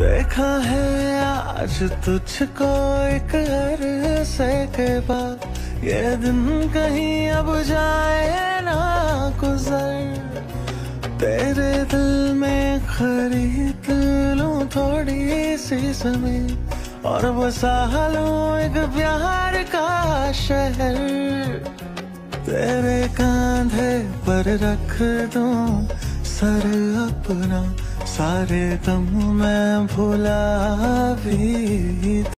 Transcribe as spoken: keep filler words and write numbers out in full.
देखा है आज तुझको एक अरसे के बाद, ये दिन कहीं अब जाए ना गुजर। तेरे दिल में खरीद लूं थोड़ी सी जमीन और बसा लूं एक प्यार का शहर। तेरे कांधे पर रख दूं सर अपना, सारे गम मैं भुला भी